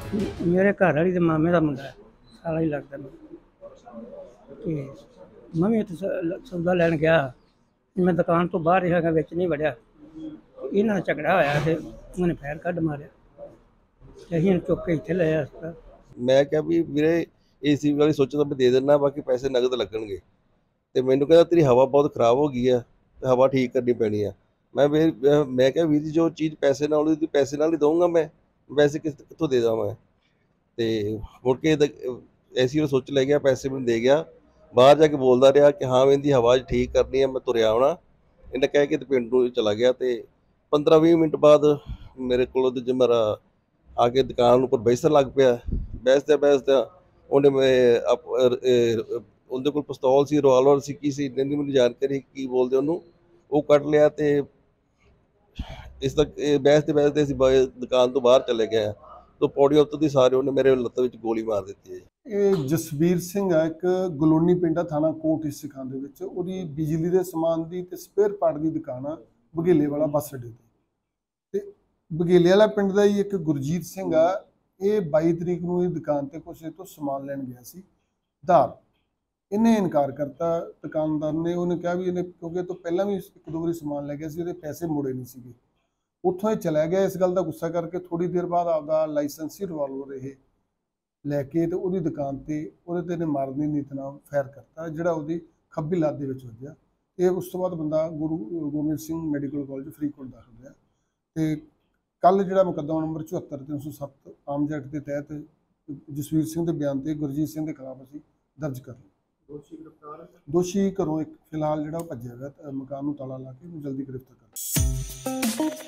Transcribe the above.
ਮੇਰੇ ਘਰ ਵਾਲੀ ਦੇ ਮਾਮੇ ਦਾ ਮੁੰਡਾ ਹੈ, ਸਾਲਾ ਹੀ ਲੱਗਦਾ ਮੈਨੂੰ। ਤੇ ਮੈਂ ਵੀ ਇੱਥੇ ਸੌਦਾ ਲੈਣ ਗਿਆ, ਮੈਂ ਦੁਕਾਨ ਤੋਂ ਬਾਹਰ ਹੀ ਹੈਗਾ, ਵਿੱਚ ਨਹੀਂ ਵੜਿਆ। ਇਹਨਾਂ ਦਾ ਝਗੜਾ ਹੋਇਆ ਤੇ ਉਹਨੇ ਫੈਰ ਕੱਢ ਮਾਰਿਆ ਤੇ ਅਸੀਂ ਇਹਨੂੰ ਚੁੱਕ ਕੇ ਇੱਥੇ ਲੈ ਆਏ ਹਸਪਤਾਲ। ਮੈਂ ਕਿਹਾ ਵੀ ਵੀਰੇ ਏਸੀ ਵਾਲੀ ਸੁੱਚ ਤਾਂ ਮੈਂ ਦੇ ਦਿੰਦਾ, ਬਾਕੀ ਪੈਸੇ ਨਗਦ ਲੱਗਣਗੇ। ਤੇ ਮੈਨੂੰ ਕਹਿੰਦਾ ਤੇਰੀ ਹਵਾ ਬਹੁਤ ਖਰਾਬ ਹੋ ਗਈ ਆ ਤੇ ਹਵਾ ਠੀਕ ਕਰਨੀ ਪੈਣੀ ਆ। ਮੈਂ ਕਿਹਾ ਵੀਰ ਜੀ ਜੋ ਚੀਜ਼ ਪੈਸੇ ਨਾਲ ਉਹਦੀ ਪੈਸੇ ਨਾਲ ਹੀ ਦਊਂਗਾ, ਮੈਂ ਵੈਸੇ ਕਿੱਥੋਂ ਦੇ ਦੇਵਾਂ ਮੈਂ। ਤੇ ਮੁੜ ਕੇ ਏਸੀ ਵਾਲੀ ਸੁੱਚ ਲੈ ਗਿਆ, ਪੈਸੇ ਮੈਨੂੰ ਦੇ ਗਿਆ। ਬਾਹਰ ਜਾ ਕੇ ਬੋਲਦਾ ਰਿਹਾ ਕਿ ਹਾਂ ਇਹਦੀ ਹਵਾ ਠੀਕ ਕਰਨੀ ਆ, ਮੈਂ ਤੁਰਿਆ ਆਉਣਾ। ਇਹਨੇ ਕਹਿ ਕੇ ਤੇ ਪਿੰਡ ਨੂੰ ਚਲਾ ਗਿਆ। ਤੇ 15-20 ਮਿੰਟ ਬਾਅਦ ਮੇਰੇ ਕੋਲ ਉਹਦੇ ਜਮਰਾ ਆ ਕੇ ਦੁਕਾਨ ਉੱਪਰ ਬੈਸਣ ਲੱਗ ਪਿਆ। ਬੈਸਦਿਆਂ ਉਹਨੇ ਉਹਦੇ ਕੋਲ ਪਿਸਤੌਲ ਸੀ, ਰਿਵਾਲਵਰ ਸੀ, ਕੀ ਸੀ ਇੰਨੀ ਨਹੀਂ ਮੈਨੂੰ ਜਾਣਕਾਰੀ ਕੀ ਬੋਲਦੇ ਉਹਨੂੰ, ਉਹ ਕੱਢ ਲਿਆ। ਤੇ ਇਸ ਤੱਕ ਬਹਿਸਦੇ ਅਸੀਂ ਦੁਕਾਨ ਤੋਂ ਬਾਹਰ ਚਲੇ ਗਏ ਤਾਂ ਪੌੜੀਆਂ ਉੱਤੋਂ ਸਾਰੇ ਉਹਨੇ ਮੇਰੇ ਲੱਤ ਵਿੱਚ ਗੋਲੀ ਮਾਰ ਦਿੱਤੀ ਹੈ। ਇਹ ਜਸਵੀਰ ਸਿੰਘ ਆ, ਇੱਕ ਗਲੋਨੀ ਪਿੰਡ ਆ, ਥਾਣਾ ਕੋਟ ਸਿੱਖਾਂ ਦੇ ਵਿੱਚ। ਉਹਦੀ ਬਿਜਲੀ ਦੇ ਸਮਾਨ ਦੀ ਤੇ ਸਪੇਅਰ ਪਾਰਟ ਦੀ ਦੁਕਾਨ ਆ ਬਘੇਲੇ ਵਾਲਾ ਬੱਸ ਅੱਡੇ ਤੇ ਬਘੇਲੇ ਵਾਲਾ ਪਿੰਡ ਦਾ ਹੀ ਇੱਕ ਗੁਰਜੀਤ ਸਿੰਘ ਆ। ਇਹ 22 ਤਰੀਕ ਨੂੰ ਇਹ ਦੁਕਾਨ ਤੇ ਕੁਛ ਇਹ ਤੋਂ ਸਮਾਨ ਲੈਣ ਗਿਆ ਸੀ ਧਾਰ। ਇਹਨੇ ਇਨਕਾਰ ਕਰਤਾ ਦੁਕਾਨਦਾਰ ਨੇ। ਉਹਨੇ ਕਿਹਾ ਵੀ ਇਹਨੇ ਕਿਉਂਕਿ ਇਹ ਤੋਂ ਪਹਿਲਾਂ ਵੀ ਇੱਕ ਦੋ ਵਾਰੀ ਸਮਾਨ ਲੈ ਗਿਆ ਸੀ, ਉਹਦੇ ਪੈਸੇ ਮੁੜੇ ਨਹੀਂ ਸੀਗੇ। ਉੱਥੋਂ ਇਹ ਚਲਾ ਗਿਆ। ਇਸ ਗੱਲ ਦਾ ਗੁੱਸਾ ਕਰਕੇ ਥੋੜੀ ਦੇਰ ਬਾਅਦ ਆਪਦਾ ਲਾਇਸੈਂਸੀ ਰਿਵਾਲਵਰ ਇਹ ਲੈ ਕੇ ਤੇ ਉਹਦੀ ਦੁਕਾਨ ਤੇ ਉਹਦੇ ਤੇ ਇਹਨੇ ਮਾਰਨ ਦੀ ਨੀਤ ਨਾਲ ਫਾਇਰ ਕਰਤਾ, ਜਿਹੜਾ ਉਹਦੀ ਖੱਬੀ ਲੱਤ ਦੇ ਵਿੱਚ ਵੱਜਿਆ। ਤੇ ਉਸ ਤੋਂ ਬਾਅਦ ਬੰਦਾ ਗੁਰੂ ਗੋਬਿੰਦ ਸਿੰਘ ਮੈਡੀਕਲ ਕਾਲਜ ਫਰੀਦਕੋਟ ਦਾਖਲ ਹੋਇਆ। ਤੇ ਕੱਲ ਜਿਹੜਾ ਮੁਕੱਦਮਾ ਨੰਬਰ 74/307 ਆਰਮਜ਼ ਐਕਟ ਦੇ ਤਹਿਤ ਜਸਵੀਰ ਸਿੰਘ ਦੇ ਬਿਆਨ ਤੇ ਗੁਰਜੀਤ ਸਿੰਘ ਦੇ ਖਿਲਾਫ ਅਸੀਂ ਦਰਜ ਕਰ ਲਿਆ। ਦੋਸ਼ੀ ਘਰੋਂ ਇੱਕ ਫਿਲਹਾਲ ਜਿਹੜਾ ਉਹ ਭੱਜਿਆ ਹੋਇਆ, ਮਕਾਨ ਨੂੰ ਤਾਲਾ ਲਾ ਕੇ ਉਹਨੂੰ ਜਲਦੀ ਗ੍ਰਿਫਤਾਰ ਕਰ ਲਿਆ।